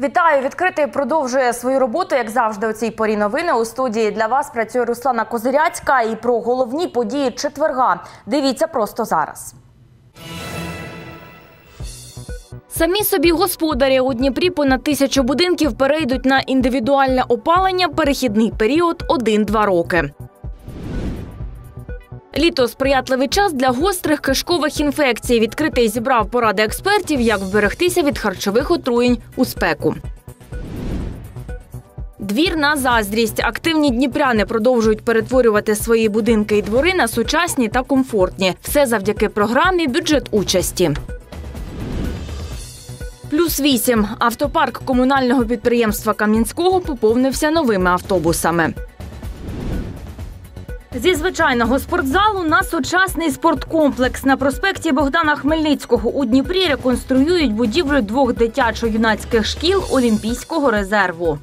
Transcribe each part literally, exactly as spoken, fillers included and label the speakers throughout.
Speaker 1: Вітаю! Відкритий продовжує свою роботу, як завжди, у цій порі новини. У студії для вас працює Руслана Козиряцька. І про головні події четверга. Дивіться просто зараз. Самі собі господарі. У Дніпрі понад тисячу будинків перейдуть на індивідуальне опалення. Перехідний період – один-два роки. Літо – сприятливий час для гострих кишкових інфекцій. Відкритий зібрав поради експертів, як вберегтися від харчових отруєнь у спеку. Двір на заздрість. Активні дніпряни продовжують перетворювати свої будинки і двори на сучасні та комфортні. Все завдяки програмі «Бюджет участі». Плюс вісім. Автопарк комунального підприємства Кам'янського поповнився новими автобусами. Зі звичайного спортзалу на сучасний спорткомплекс. На проспекті Богдана Хмельницького у Дніпрі реконструюють будівлю двох дитячо-юнацьких шкіл Олімпійського резерву.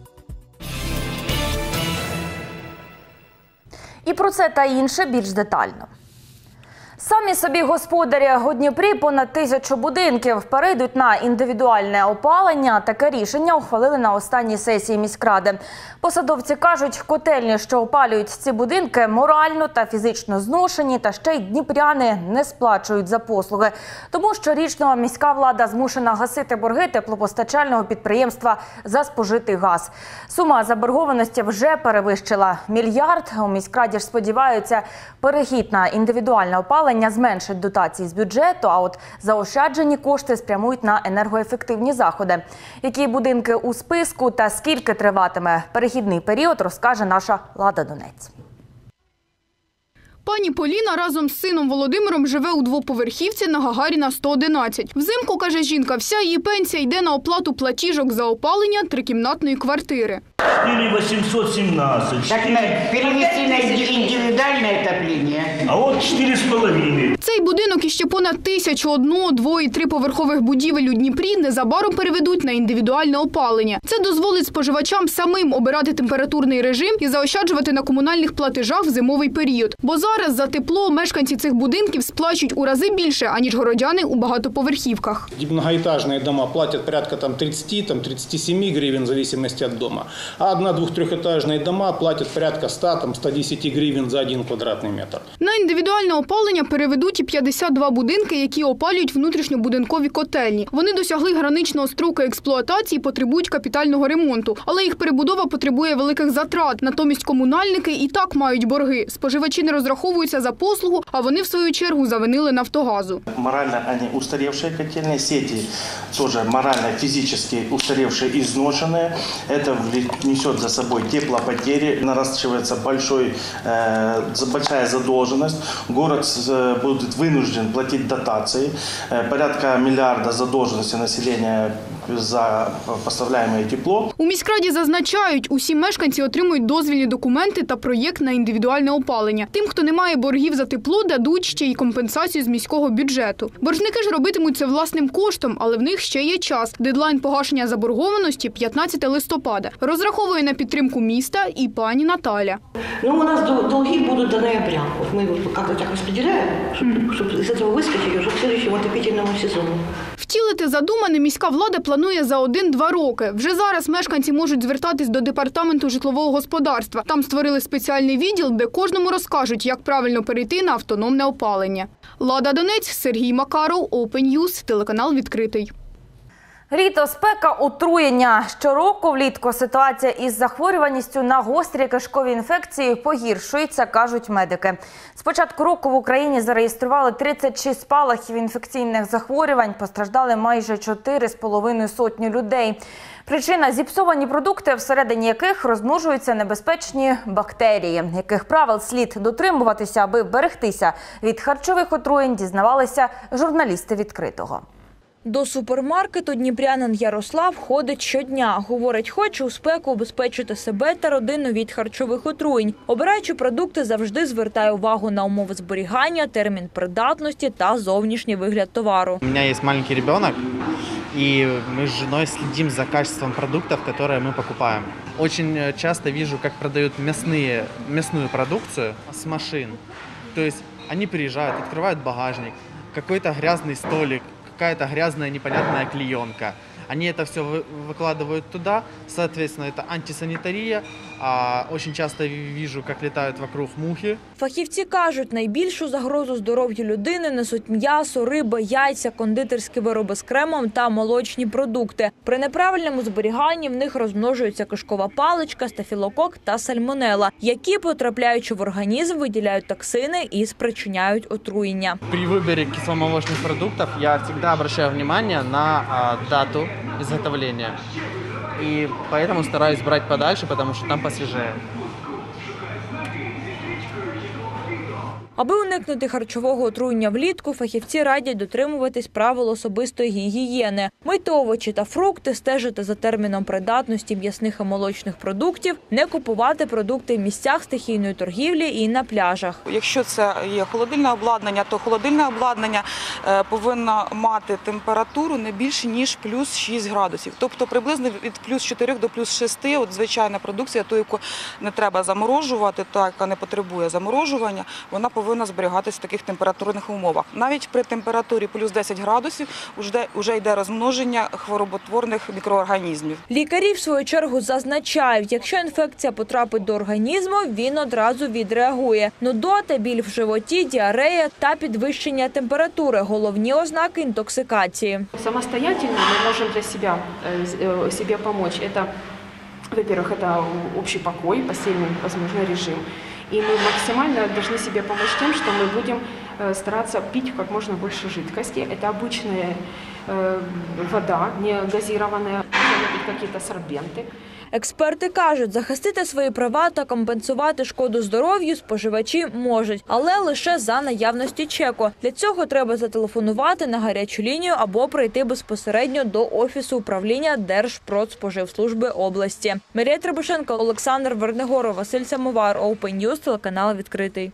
Speaker 1: І про це та інше більш детально. Самі собі господарі. У Дніпрі понад тисячу будинків перейдуть на індивідуальне опалення. Таке рішення ухвалили на останній сесії міськради. Посадовці кажуть, котельні, що опалюють ці будинки, морально та фізично зношені, та ще й дніпряни не сплачують за послуги. Тому щорічно міська влада змушена гасити борги теплопостачального підприємства за спожитий газ. Сума заборгованості вже перевищила мільярд. У міськраді ж сподіваються, перехід на індивідуальне опалення зменшить дотації з бюджету, а от заощаджені кошти спрямують на енергоефективні заходи. Які будинки у списку та скільки триватиме перехідний період, розкаже наша Лада Донець.
Speaker 2: Пані Поліна разом з сином Володимиром живе у двоповерхівці на Гагаріна сто одинадцять. Взимку, каже жінка, вся її пенсія йде на оплату платіжок за опалення трикімнатної квартири.
Speaker 3: чотири тисячі вісімсот сімнадцять.
Speaker 4: Так перевести на індивідуальне отоплення.
Speaker 3: А от чотири з половиною.
Speaker 2: Цей будинок і ще понад тисячу одно-, дво- і триповерхових будівель у Дніпрі незабаром переведуть на індивідуальне опалення. Це дозволить споживачам самим обирати температурний режим і заощаджувати на комунальних платежах в зимовий період. Бо зараз за тепло мешканці цих будинків сплачують у рази більше, аніж городяни у багатоповерхівках.
Speaker 5: Многоэтажные дома платят порядка там, тридцать - тридцать семь гривен в зависимости от дома. А одна-, двух-, трехэтажные дома платят порядка сто - сто десять гривен за один квадратний метр.
Speaker 2: На індивідуальне опалення переведуть і п'ятдесят два будинки, які опалюють внутрішньобудинкові котельні. Вони досягли граничного строку експлуатації і потребують капітального ремонту. Але їх перебудова потребує великих затрат. Натомість комунальники і так мають борги. Споживачі не розраховуються за послугу, а вони в свою чергу завинили «Нафтогазу».
Speaker 6: Морально они устаревшие котельные, сети тоже морально, физически устаревшие, изношенные. Это несет за собой теплопотери, наращивается большой, э, большая задолженность. Город э, будет вынужден платить дотации. Э, порядка миллиарда задолженности населения за поставляемое тепло.
Speaker 2: У міськраді зазначають, усі мешканці отримують дозвільні документи та проєкт на індивідуальне опалення. Тим, хто не має боргів за тепло, дадуть ще й компенсацію з міського бюджету. Боржники ж робитимуть це власним коштом, але в них ще є час. Дедлайн погашення заборгованості – п'ятнадцяте листопада. Розраховує на підтримку міста і пані Наталя.
Speaker 7: Ну, у нас долги будут до ноября. Вот мы его как-то так распределяем, чтобы, чтобы из этого выскочить уже к следующему отопительному сезону.
Speaker 2: Втілити задумане міська влада планує за один-два роки. Вже зараз мешканці можуть звертатись до департаменту житлового господарства. Там створили спеціальний відділ, де кожному розкажуть, як правильно перейти на автономне опалення. Лада Донець, Сергій Макаров, Open News, телеканал «Відкритий».
Speaker 1: Літо, спека, отруєння. Щороку влітку ситуація із захворюваністю на гострі кишкові інфекції погіршується, кажуть медики. З початку року в Україні зареєстрували тридцять шість спалахів інфекційних захворювань, постраждали майже чотири з половиною сотні людей. Причина – зіпсовані продукти, всередині яких розмножуються небезпечні бактерії. Яких правил слід дотримуватися, аби берегтися від харчових отруєнь, дізнавалися журналісти «Відкритого».
Speaker 8: До супермаркету дніпрянин Ярослав ходить щодня. Говорить, хоче у спеку убезпечити себе та родину від харчових отруєнь. Обираючи продукти, завжди звертає увагу на умови зберігання, термін придатності та зовнішній вигляд товару.
Speaker 9: У мене є маленький ребенок, і ми з жіною слідимо за качеством продуктів, які ми покупаємо. Дуже часто бачу, як продають м'ясні, м'ясну продукцію з машин. Тобто вони приїжджають, відкривають багажник, якийсь грязний столик, какая-то грязная непонятная клеенка. Они это все выкладывают туда, соответственно, это антисанитария. А очень часто вижу, как летают вокруг мухи.
Speaker 8: Фахівці кажуть, найбільшу загрозу здоров'ю людини несуть м'ясо, риба, яйця, кондитерські вироби з кремом та молочні продукти. При неправильному зберіганні в них розмножується кишкова паличка, стафілокок та сальмонела, які, потрапляючи в організм, виділяють токсини і спричиняють отруєння.
Speaker 9: При выборе кисломолочных продуктов я всегда обращаю внимание на а, дату изготовления. И поэтому стараюсь брать подальше, потому что там посвежее.
Speaker 8: Аби уникнути харчового отруєння влітку, фахівці радять дотримуватись правил особистої гігієни. Мити овочі та фрукти, стежити за терміном придатності м'ясних і молочних продуктів, не купувати продукти в місцях стихійної торгівлі і на пляжах.
Speaker 10: Якщо це є холодильне обладнання, то холодильне обладнання повинно мати температуру не більше, ніж плюс шість градусів. Тобто приблизно від плюс чотирьох до плюс шести, от звичайна продукція, ту, яку не треба заморожувати, та, яка не потребує заморожування, вона повинна повинна зберігатися в таких температурних умовах. Навіть при температурі плюс десять градусів вже, вже йде розмноження хвороботворних мікроорганізмів.
Speaker 8: Лікарі, в свою чергу, зазначають, якщо інфекція потрапить до організму, він одразу відреагує. Нудота, біль в животі, діарея та підвищення температури – головні ознаки інтоксикації.
Speaker 11: Самостоятельно ми можемо для себе, себе допомогти. Це, во-первых, это общий покой, постельный, возможно, режим. И мы максимально должны себе помочь тем, что мы будем стараться пить как можно больше жидкости. Это обычная вода, не газированная, какие-то сорбенты.
Speaker 8: Експерти кажуть, захистити свої права та компенсувати шкоду здоров'ю споживачі можуть, але лише за наявності чеку. Для цього треба зателефонувати на гарячу лінію або прийти безпосередньо до Офісу управління Держпродспоживслужби області. Марія Требушенко, Олександр Вернигоров, Василь Самовар, Open News, телеканал «Відкритий».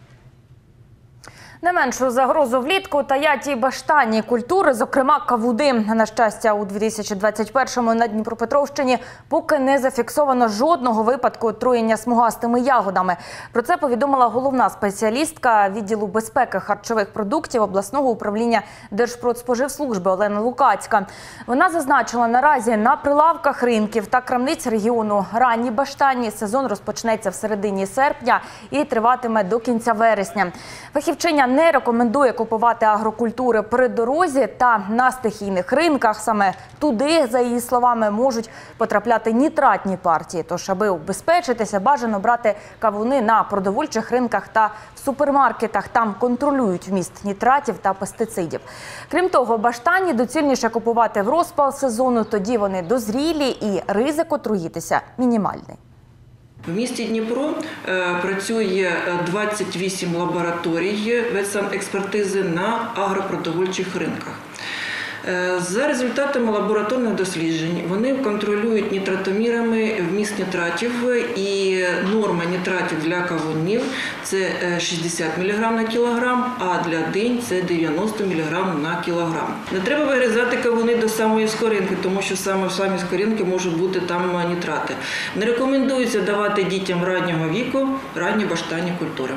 Speaker 1: Не меншу загрозу влітку таять і баштанні культури, зокрема кавуни. На щастя, у дві тисячі двадцять першому на Дніпропетровщині поки не зафіксовано жодного випадку отруєння смугастими ягодами. Про це повідомила головна спеціалістка відділу безпеки харчових продуктів обласного управління Держпродспоживслужби Олена Лукацька. Вона зазначила, наразі на прилавках ринків та крамниць регіону ранні баштанні сезон розпочнеться в середині серпня і триватиме до кінця вересня. Фахівчиня не рекомендує купувати агрокультури при дорозі та на стихійних ринках. Саме туди, за її словами, можуть потрапляти нітратні партії. Тож, аби убезпечитися, бажано брати кавуни на продовольчих ринках та в супермаркетах. Там контролюють вміст нітратів та пестицидів. Крім того, баштані доцільніше купувати в розпал сезону. Тоді вони дозрілі і ризик отруїтися мінімальний.
Speaker 12: В місті Дніпро е, працює двадцять вісім лабораторій ветсанекспертизи на агропродовольчих ринках. Е, за результатами лабораторних досліджень вони контролюють нітратомірами вміст нітратів, і норма нітратів для кавунів – це шістдесят міліграм на кілограм, а для динь – це дев'яносто міліграм на кілограм. Не треба вирізати кавуни до самої скоринки, тому що саме в самій скоринці можуть бути там нітрати. Не рекомендується давати дітям раннього віку ранні баштанні культури.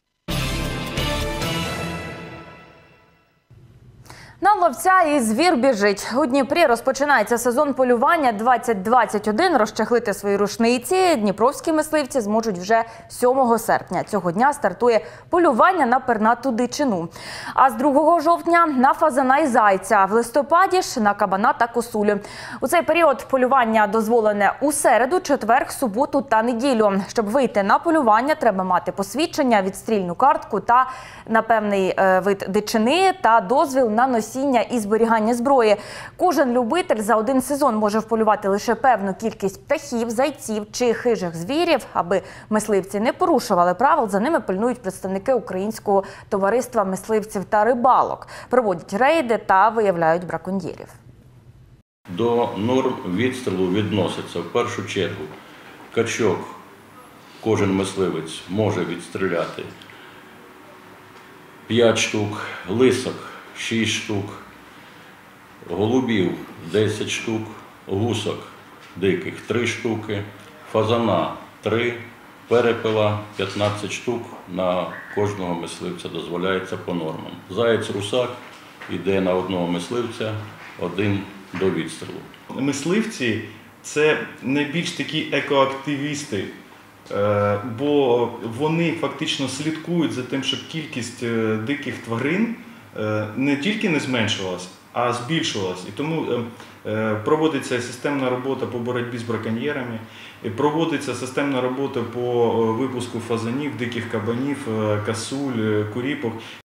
Speaker 1: На ловця і звір біжить. У Дніпрі розпочинається сезон полювання двадцять двадцять один. Розчахлити свої рушниці дніпровські мисливці зможуть вже сьомого серпня. Цього дня стартує полювання на пернату дичину. А з другого жовтня – на фазана і зайця. В листопаді ж – на кабана та косулю. У цей період полювання дозволене у середу, четвер, суботу та неділю. Щоб вийти на полювання, треба мати посвідчення, відстрільну картку та на певний вид дичини та дозвіл на носіння і зберігання зброї. Кожен любитель за один сезон може вполювати лише певну кількість птахів, зайців чи хижих звірів. Аби мисливці не порушували правил, за ними пильнують представники Українського товариства мисливців та рибалок. Проводять рейди та виявляють браконьєрів.
Speaker 13: До норм відстрілу відноситься в першу чергу качок. Кожен мисливець може відстріляти п'ять штук, лисок – шість штук, голубів – десять штук, гусок диких – три штуки, фазана – три, перепела – п'ятнадцять штук на кожного мисливця дозволяється по нормам. Заєць-русак йде на одного мисливця один до відстрілу.
Speaker 14: Мисливці – це найбільш такі екоактивісти, бо вони фактично слідкують за тим, щоб кількість диких тварин не тільки не зменшувалась, а збільшувалась. І тому проводиться системна робота по боротьбі з браконьєрами, проводиться системна робота по випуску фазанів, диких кабанів, косуль, куріпок.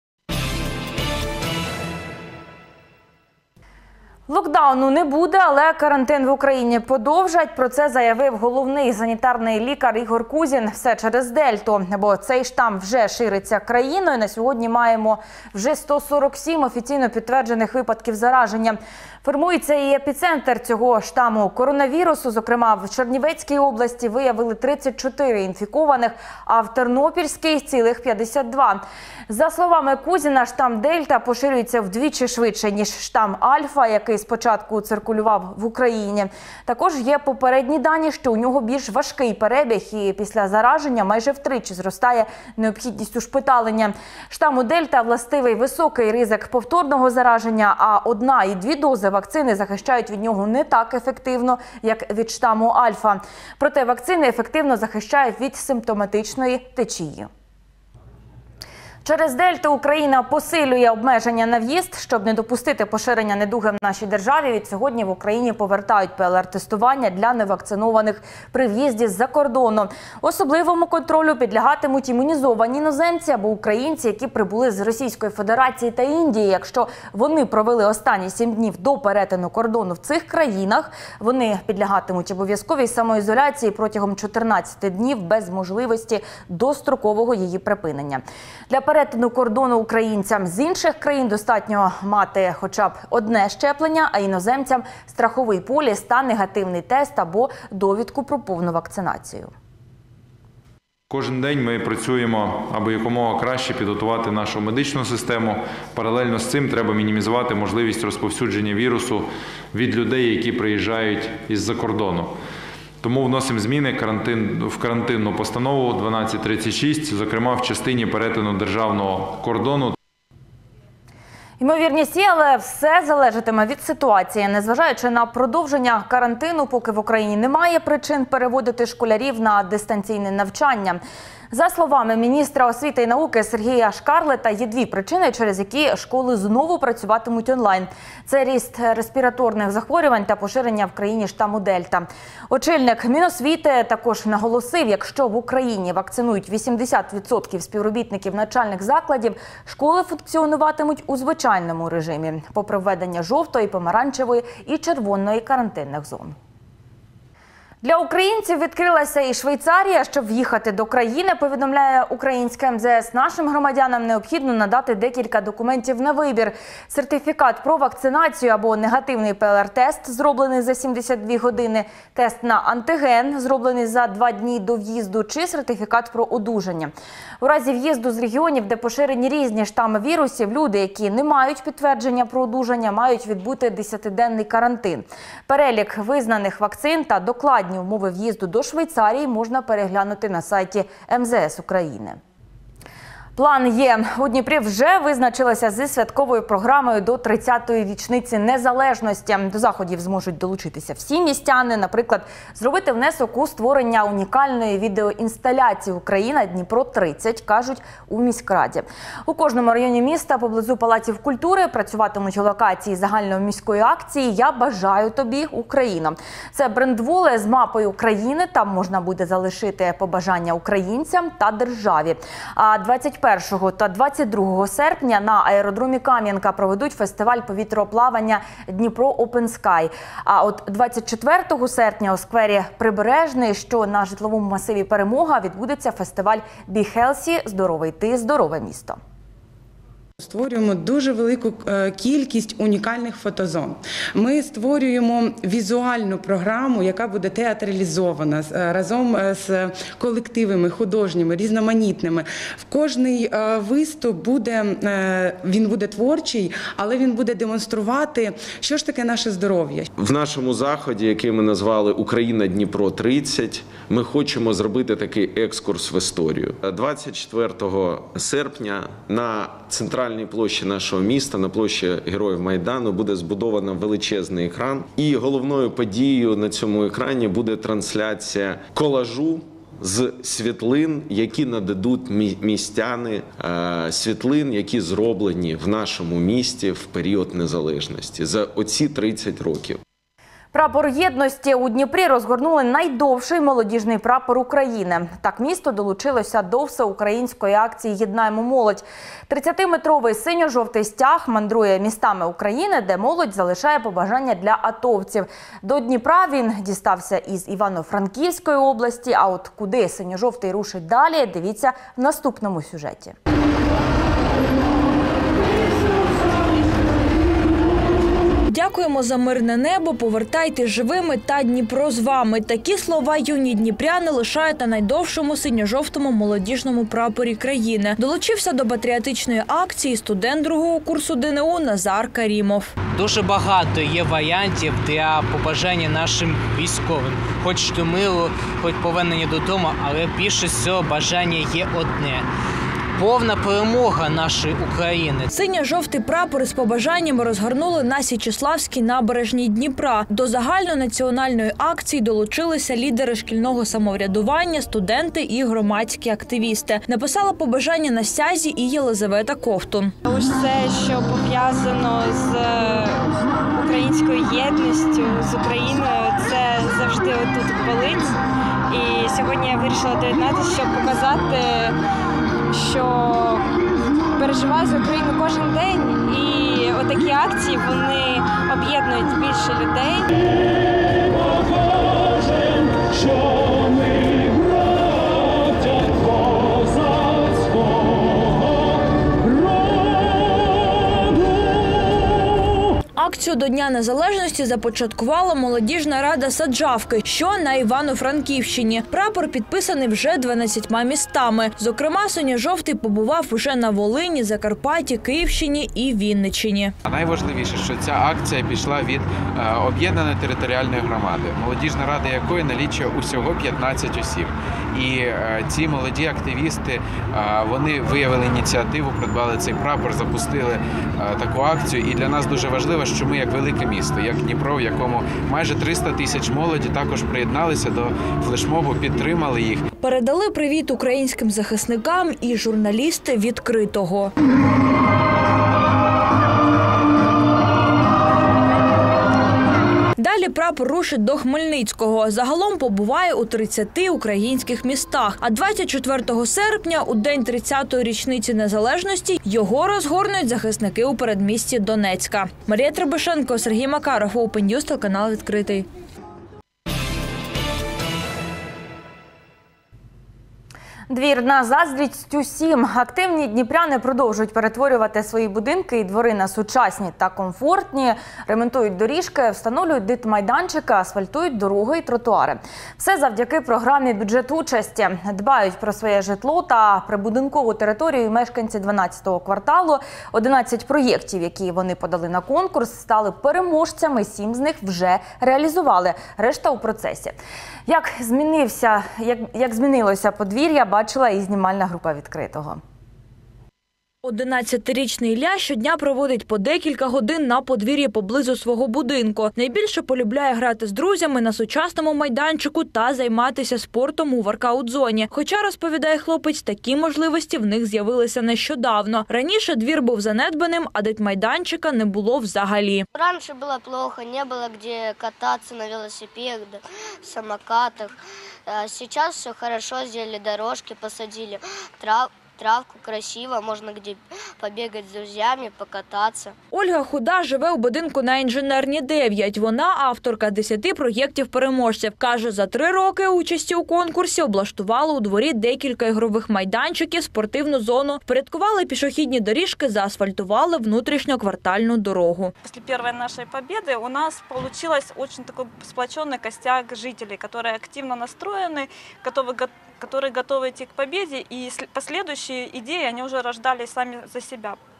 Speaker 1: Локдауну не буде, але карантин в Україні подовжать. Про це заявив головний санітарний лікар Ігор Кузін. Все через Дельту, бо цей штам вже шириться країною. На сьогодні маємо вже сто сорок сім офіційно підтверджених випадків зараження. Формується і епіцентр цього штаму коронавірусу. Зокрема, в Чернівецькій області виявили тридцять чотири інфікованих, а в Тернопільській – цілих п'ятдесят два. За словами Кузіна, штам Дельта поширюється вдвічі швидше, ніж штам Альфа, який спочатку циркулював в Україні. Також є попередні дані, що у нього більш важкий перебіг і після зараження майже втричі зростає необхідність ушпиталення. Штаму Дельта властивий високий ризик повторного зараження, а одна і дві дози вакцини захищають від нього не так ефективно, як від штаму Альфа. Проте вакцини ефективно захищають від симптоматичної течії. Через Дельту Україна посилює обмеження на в'їзд, щоб не допустити поширення недуги в нашій державі. Від сьогодні в Україні повертають ПЛР-тестування для невакцинованих при в'їзді з-за кордону. Особливому контролю підлягатимуть імунізовані іноземці або українці, які прибули з Російської Федерації та Індії. Якщо вони провели останні сім днів до перетину кордону в цих країнах, вони підлягатимуть обов'язковій самоізоляції протягом чотирнадцяти днів без можливості дострокового її припинення. Для перетину кордону українцям з інших країн достатньо мати хоча б одне щеплення, а іноземцям – страховий поліс та негативний тест або довідку про повну вакцинацію.
Speaker 15: Кожен день ми працюємо, аби якомога краще підготувати нашу медичну систему. Паралельно з цим треба мінімізувати можливість розповсюдження вірусу від людей, які приїжджають із-за кордону. Тому вносимо зміни в карантинну постанову дванадцять тридцять шість, зокрема в частині перетину державного кордону.
Speaker 1: Ймовірність є, але все залежатиме від ситуації. Незважаючи на продовження карантину, поки в Україні немає причин переводити школярів на дистанційне навчання. За словами міністра освіти і науки Сергія Шкарлета, є дві причини, через які школи знову працюватимуть онлайн. Це ріст респіраторних захворювань та поширення в країні штаму Дельта. Очільник Міносвіти також наголосив, якщо в Україні вакцинують вісімдесят відсотків співробітників навчальних закладів, школи функціонуватимуть у звичайному режимі, попри введення жовтої, помаранчевої і червоної карантинних зон. Для українців відкрилася і Швейцарія. Щоб в'їхати до країни, повідомляє українське ем зе ес, нашим громадянам необхідно надати декілька документів на вибір. Сертифікат про вакцинацію або негативний ПЛР-тест, зроблений за сімдесят дві години, тест на антиген, зроблений за два дні до в'їзду, чи сертифікат про одужання. У разі в'їзду з регіонів, де поширені різні штами вірусів, люди, які не мають підтвердження про одужання, мають відбути десятиденний карантин. Перелік визнаних вакцин та докладні умови в'їзду до Швейцарії можна переглянути на сайті ем зе ес України. План є. У Дніпрі вже визначилися зі святковою програмою до тридцятої річниці незалежності. До заходів зможуть долучитися всі містяни. Наприклад, зробити внесок у створення унікальної відеоінсталяції «Україна Дніпро тридцять», кажуть у міськраді. У кожному районі міста поблизу палаців культури працюватимуть локації загальноміської акції «Я бажаю тобі, Україна». Це брендволи з мапою України. Там можна буде залишити побажання українцям та державі. А двадцять першого та двадцять другого серпня на аеродромі Кам'янка проведуть фестиваль повітроплавання «Дніпро Open Sky». А от двадцять четвертого серпня у сквері Прибережний, що на житловому масиві Перемога, відбудеться фестиваль «Be Healthy» – «Здоровий ти, здорове місто».
Speaker 16: Створюємо дуже велику кількість унікальних фотозон. Ми створюємо візуальну програму, яка буде театралізована разом з колективами художніми, різноманітними. В кожний виступ буде, він буде творчий, але він буде демонструвати, що ж таке наше здоров'я.
Speaker 17: В нашому заході, який ми назвали «Україна Дніпро тридцять», ми хочемо зробити такий екскурс в історію. двадцять четвертого серпня на центральному центральній площі нашого міста, на площі Героїв Майдану, буде збудовано величезний екран. І головною подією на цьому екрані буде трансляція колажу з світлин, які нададуть містяни, світлин, які зроблені в нашому місті в період незалежності за оці тридцять років.
Speaker 1: Прапор єдності у Дніпрі розгорнули найдовший молодіжний прапор України. Так місто долучилося до всеукраїнської акції «Єднаємо молодь». тридцятиметровий синьо-жовтий стяг мандрує містами України, де молодь залишає побажання для атовців. До Дніпра він дістався із Івано-Франківської області, а от куди синьо-жовтий рушить далі, дивіться в наступному сюжеті.
Speaker 8: Дякуємо за мирне небо, повертайте живими та Дніпро з вами. Такі слова юні дніпряни лишають на найдовшому синьо-жовтому молодіжному прапорі країни. Долучився до патріотичної акції студент другого курсу ДНУ Назар Карімов.
Speaker 18: Дуже багато є варіантів для побажання нашим військовим. Хоч до миру, хоч повернення додому, але більше всього бажання є одне – повна перемога нашої України.
Speaker 8: Синьо-жовтий прапор з побажаннями розгорнули на Січеславській набережній Дніпра. До загальнонаціональної акції долучилися лідери шкільного самоврядування, студенти і громадські активісти. Написала побажання на стязі і Єлизавета Ковтун.
Speaker 19: Ось це, що пов'язано з українською єдністю, з Україною, це завжди отут болить. І сьогодні я вирішила доєднатися, щоб показати, що переживаю за Україну кожен день, і отакі акції, вони об'єднують більше людей. Акцію до Дня Незалежності започаткувала молодіжна рада Саджавки, що на Івано-Франківщині. Прапор підписаний вже дванадцятьма містами. Зокрема, синьо-жовтий побував уже на Волині, Закарпатті, Київщині і Вінниччині.
Speaker 20: Найважливіше, що ця акція пішла від е, об'єднаної територіальної громади, молодіжна рада якої налічує усього п'ятнадцять осіб. І е, ці молоді активісти, е, вони виявили ініціативу, придбали цей прапор, запустили е, таку акцію. І для нас дуже важливо, що ми як велике місто, як Дніпро, в якому майже триста тисяч молоді також приєдналися до флешмобу, підтримали їх.
Speaker 8: Передали привіт українським захисникам і журналісти «Відкритого». Далі прапор рушить до Хмельницького. Загалом побуває у тридцяти українських містах. А двадцять четвертого серпня, у день тридцятої річниці незалежності, його розгорнуть захисники у передмісті Донецька. Марія Требушенко, Сергій Макаров, Open News, телеканал «Відкритий».
Speaker 1: Двір на заздрість усім. Активні дніпряни продовжують перетворювати свої будинки і двори на сучасні та комфортні. Ремонтують доріжки, встановлюють дитмайданчики, асфальтують дороги і тротуари. Все завдяки програмі «Бюджет-участі». Дбають про своє житло та прибудинкову територію мешканці дванадцятого кварталу. одинадцять проєктів, які вони подали на конкурс, стали переможцями. Сім з них вже реалізували. Решта у процесі. Як змінився, як, як змінилося подвір'я, бачила і знімальна група «Відкритого».
Speaker 8: одинадцятирічний Ілля щодня проводить по декілька годин на подвір'ї поблизу свого будинку. Найбільше полюбляє грати з друзями на сучасному майданчику та займатися спортом у воркаут-зоні. Хоча, розповідає хлопець, такі можливості в них з'явилися нещодавно. Раніше двір був занедбаним, а дитмайданчика не було взагалі.
Speaker 21: Раніше було плохо, не було де кататися на велосипедах, самокатах. Зараз все хорошо, зробили дорожки, посадили трав. Травку красиво, можна де побігати з друзями, покататися.
Speaker 8: Ольга Худа живе у будинку на Інженерній дев'ять. Вона авторка десяти проєктів переможців. Каже, за три роки участі у конкурсі облаштували у дворі декілька ігрових майданчиків, спортивну зону, впорядкували пішохідні доріжки, заасфальтували внутрішньоквартальну дорогу.
Speaker 22: Після першої нашої перемоги у нас вийшов дуже такий сплочений костяк жителів, які активно настроєні, которые готовы идти к победе, и последующие идеи, они уже рождались сами за себя.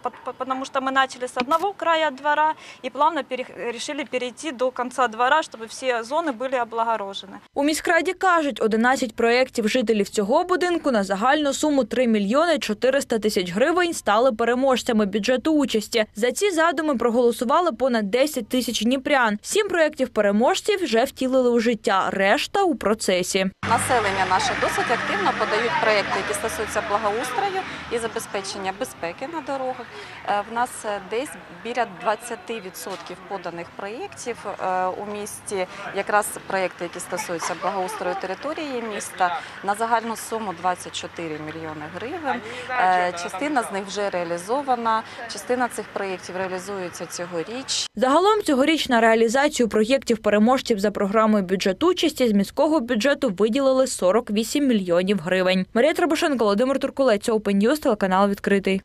Speaker 22: потому что мы начали с одного края двора и плавно решили перейти до конца двора, чтобы все зоны были облагорожены.
Speaker 8: У міськраді кажуть, одинадцять проєктів жителів цього будинку на загальну суму три мільйони чотириста тисяч гривень стали переможцями бюджету участі. За ці задуми проголосували понад десять тисяч дніпрян. Сім проєктів переможців вже втілили у життя, решта у процесі.
Speaker 3: Населення наше досить активно подають проєкти, які стосуються благоустрою і забезпечення безпеки на дорогах. В нас десь біля двадцяти відсотків поданих проєктів у місті, якраз проєкти, які стосуються благоустрою території міста, на загальну суму двадцять чотири мільйони гривень. Частина з них вже реалізована, частина цих проєктів реалізується цьогоріч.
Speaker 8: Загалом цьогоріч на реалізацію проєктів переможців за програмою бюджет участі з міського бюджету виділили сорок вісім мільйонів гривень. Марія Требушенко, Володимир Туркулець, Open News, телеканал «Відкритий».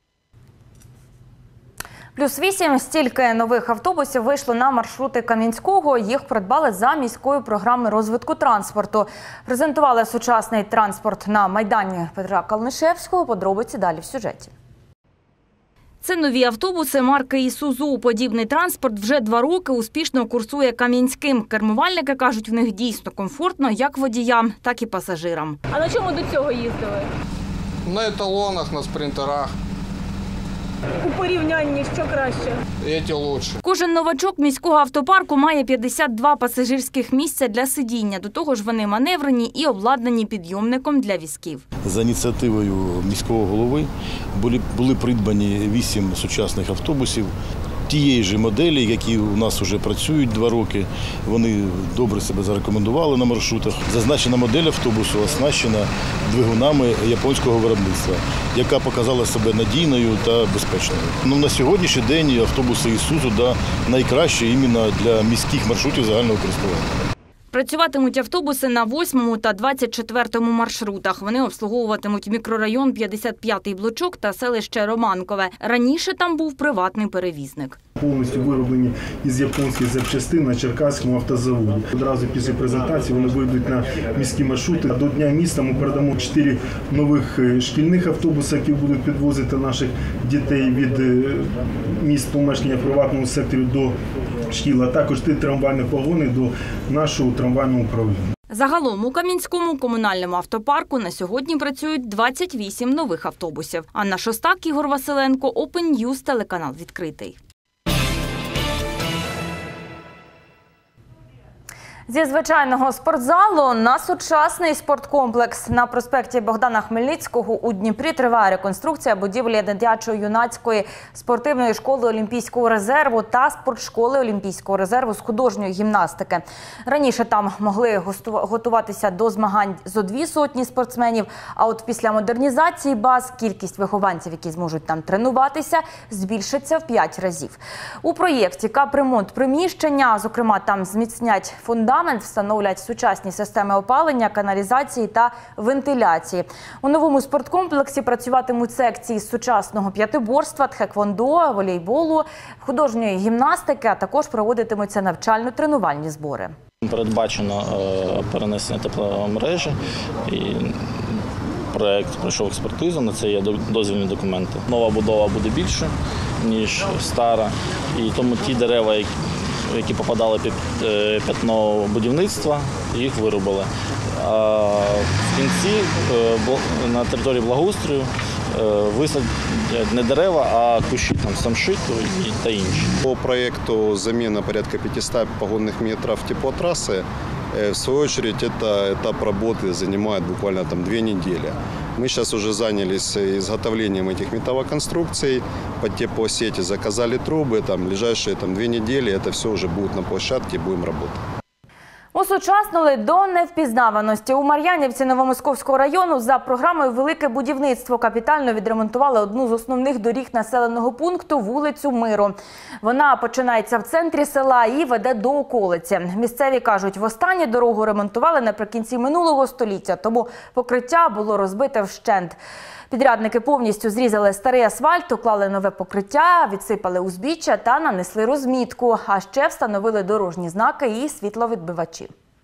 Speaker 1: Плюс вісім. Стільки нових автобусів вийшло на маршрути Кам'янського. Їх придбали за міською програмою розвитку транспорту. Презентували сучасний транспорт на Майдані Петра Калнишевського. Подробиці далі в сюжеті. Це нові автобуси марки «Ісузу». Подібний транспорт вже два роки успішно курсує Кам'янським. Кермувальники кажуть, в них дійсно комфортно як водіям, так і пасажирам.
Speaker 4: А на чому до цього їздили?
Speaker 23: На еталонах, на спринтерах.
Speaker 4: У порівнянні що краще?
Speaker 23: Ці лучше.
Speaker 1: Кожен новачок міського автопарку має п'ятдесят два пасажирських місця для сидіння. До того ж вони маневрені і обладнані підйомником для візків.
Speaker 24: За ініціативою міського голови були, були придбані вісім сучасних автобусів. Тієї ж моделі, які у нас вже працюють два роки, вони добре себе зарекомендували на маршрутах. Зазначена модель автобусу оснащена двигунами японського виробництва, яка показала себе надійною та безпечною. Ну, на сьогоднішній день автобуси «Ісузу» да, найкращі іменно для міських маршрутів загального користування.
Speaker 1: Працюватимуть автобуси на восьмому та двадцять четвертому маршрутах. Вони обслуговуватимуть мікрорайон п'ятдесят п'ятий блочок та селище Романкове. Раніше там був приватний перевізник.
Speaker 25: Повністю вироблені із японських запчастин на Черкаському автозаводі. Одразу після презентації вони вийдуть на міські маршрути. До Дня міста ми передамо чотири нових шкільних автобуси, які будуть підвозити наших дітей від місць помешкання в приватному секторі до шкіл, а також три трамвайні вагони до нашого трамвайного управління.
Speaker 1: Загалом у Кам'янському комунальному автопарку на сьогодні працюють двадцять вісім нових автобусів. Анна Шостак, Ігор Василенко, Open News, телеканал «Відкритий». Зі звичайного спортзалу на сучасний спорткомплекс. На проспекті Богдана Хмельницького у Дніпрі триває реконструкція будівлі дитячо-юнацької спортивної школи Олімпійського резерву та спортшколи Олімпійського резерву з художньої гімнастики. Раніше там могли готуватися до змагань зо дві сотні спортсменів, а от після модернізації баз кількість вихованців, які зможуть там тренуватися, збільшиться в п'ять разів. У проєкті капремонт приміщення, зокрема там зміцнять фундамент, встановлять сучасні системи опалення, каналізації та вентиляції. У новому спорткомплексі працюватимуть секції з сучасного п'ятиборства, тхеквондо, волейболу, художньої гімнастики, а також проводитимуться навчально-тренувальні збори.
Speaker 26: Передбачено перенесення тепломережі і проєкт пройшов експертизу, на це є дозвільні документи. Нова будова буде більше, ніж стара, і тому ті дерева, які які попадали під п'ятно будівництва, їх вирубали. А в кінці на території благоустрою висадять не дерева, а кущі, там самшиту та інші.
Speaker 27: По проєкту заміна порядка пятисот погонних метрів теплотраси, в свою очередь, это этап работы занимает буквально там две недели. Мы сейчас уже занялись изготовлением этих металлоконструкций, по теплосети заказали трубы, там ближайшие там, две недели это все уже будет на площадке, будем работать.
Speaker 1: Осучаснили до невпізнаваності. У Мар'янівці Новомосковського району за програмою «Велике будівництво» капітально відремонтували одну з основних доріг населеного пункту – вулицю Миру. Вона починається в центрі села і веде до околиці. Місцеві кажуть, востаннє дорогу ремонтували наприкінці минулого століття, тому покриття було розбите вщент. Підрядники повністю зрізали старий асфальт, уклали нове покриття, відсипали узбіччя та нанесли розмітку. А ще встановили дорожні знаки і світловідбивачі.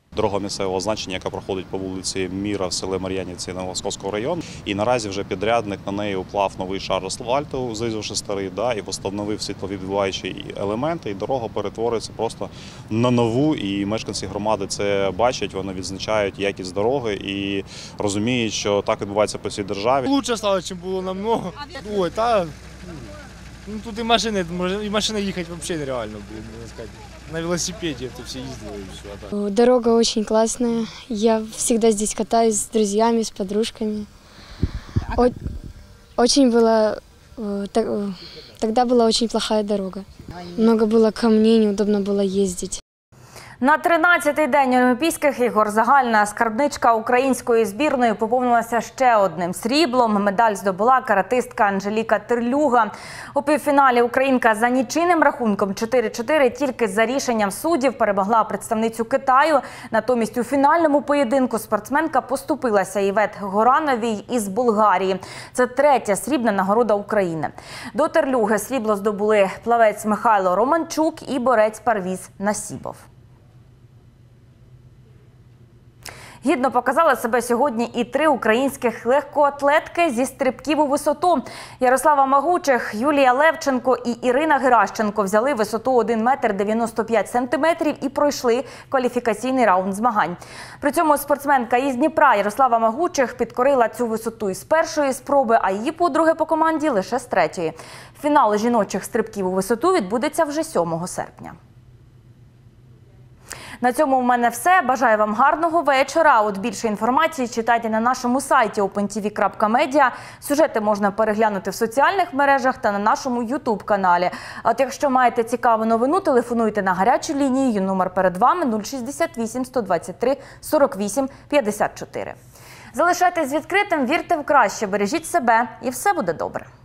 Speaker 2: Дорога місцевого значення, яка проходить по вулиці Міра в селі Мар'янівці Новомосковського району. І наразі вже підрядник на неї уклав новий шар асфальту, знизивши старий, да, і встановив світловідбиваючі елементи, і дорога перетвориться просто на нову, і мешканці громади це бачать, вони відзначають якість дороги і розуміють, що так відбувається по всій державі.
Speaker 5: Лучше стало, ніж було намного. Ой, та, ну, тут і машини, і машини їхати взагалі нереально було, можна сказати. На велосипеде это все ездила и все. А так.
Speaker 6: Дорога очень классная. Я всегда здесь катаюсь с друзьями, с подружками. О очень было... Тогда была очень плохая дорога. Много было камней, неудобно было ездить.
Speaker 1: На тринадцятий день Олімпійських ігор загальна скарбничка української збірної поповнилася ще одним сріблом. Медаль здобула каратистка Анжеліка Терлюга. У півфіналі українка за нічийним рахунком чотири-чотири тільки за рішенням суддів перемогла представницю Китаю. Натомість у фінальному поєдинку спортсменка поступилася Івет Горановій із Болгарії. Це третя срібна нагорода України. До Терлюги срібло здобули плавець Михайло Романчук і борець Парвіз Насібов. Гідно показали себе сьогодні і три українських легкоатлетки зі стрибків у висоту. Ярослава Магучих, Юлія Левченко і Ірина Геращенко взяли висоту один метр дев'яносто п'ять сантиметрів і пройшли кваліфікаційний раунд змагань. При цьому спортсменка із Дніпра Ярослава Магучих підкорила цю висоту із першої спроби, а її подруги по команді лише з третьої. Фінал жіночих стрибків у висоту відбудеться вже сьомого серпня. На цьому у мене все. Бажаю вам гарного вечора. От більше інформації читайте на нашому сайті опен ті ві крапка медіа. Сюжети можна переглянути в соціальних мережах та на нашому ютуб-каналі. А от якщо маєте цікаву новину, телефонуйте на гарячу лінію. Номер перед вами нуль шістдесят вісім сто двадцять три сорок вісім п'ятдесят чотири. Залишайтесь відкритим, вірте в краще, бережіть себе і все буде добре.